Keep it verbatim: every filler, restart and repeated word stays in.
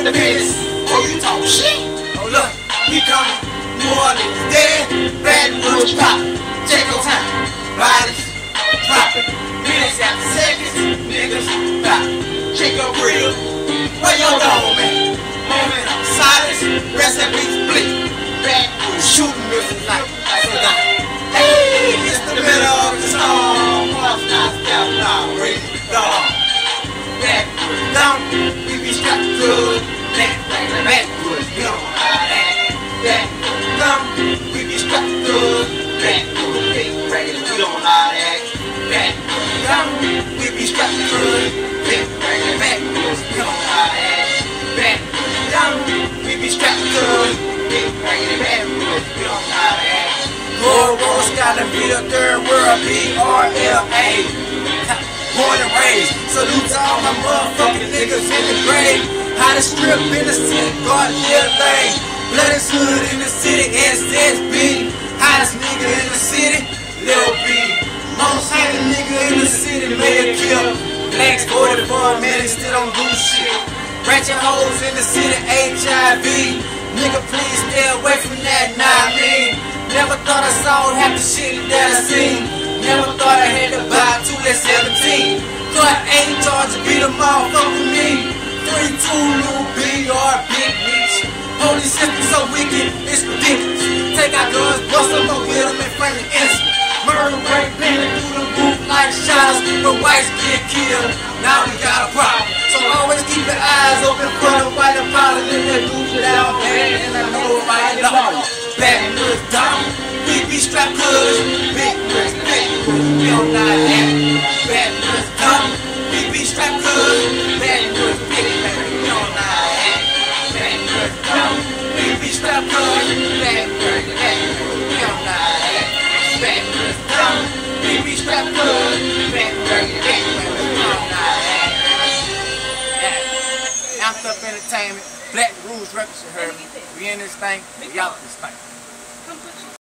the business. Oh, you talk shit? Oh, look, we coming. New Orleans dead, Baton Rouge pop. Check your time. Bodies, dropping. Minutes after seconds, niggas stop. Check your grill. Where your dog, man? Moment of silence. Rest in peace, bleak. Baton Rouge shooting music like hey, it's the middle of the storm. Off not step now, raise the dawn. Baton Rouge down, we be strapped good. Back, back, back, good. You know how that. Baton Rouge down, we be strapped good. Baton Rouge, big ragged, we don't know how that. Baton Rouge down, we be strapped good. Big ragged, back, good. We don't know how that. Baton Rouge down, we be strapped good. Big ragged, back, good. We don't know how that. World Wars gotta be the third world, B R L A. Born and raised, salute to all my motherfucking niggas in the grave. How to strip in the city, God live lane. Blood is hood in the city, S S B. Hottest nigga in the city, Lil B. Most hated nigga in the city, made a kill. Blacks voted for a minute, still don't do shit. Ratchet hoes in the city, H I V. Nigga, please stay away from that, not me. Never thought I saw half the shit that I seen. Never thought I had to buy two at seventeen. Thought ain't charged to beat them all, fuck with me. three two Lil B R Big Reach. Holy system so wicked, it's ridiculous. Take our guns, bust them up with them and frame the innocent. Murder rate, bending through the roof like shots. But whites get killed, now we got a problem. So always keep your eyes open for the white apology. Let that do shit out, man, and I know everybody lost. Baton Rouge down, we be strapped good. Big bricks, big bricks, we don't know that. Baton Rouge down, we be strapped good. Baton Rouge, big bricks, we don't know that. Baton Rouge down, we be strapped good. Baton Rouge, Baton Rouge, we don't know that. Baton Rouge down, we be strapped good. Baton Rouge, Baton Rouge, we don't know that. Yeah, Amped Up Entertainment, Black Rouge Records, you heard me. We in this thing, we out this thing.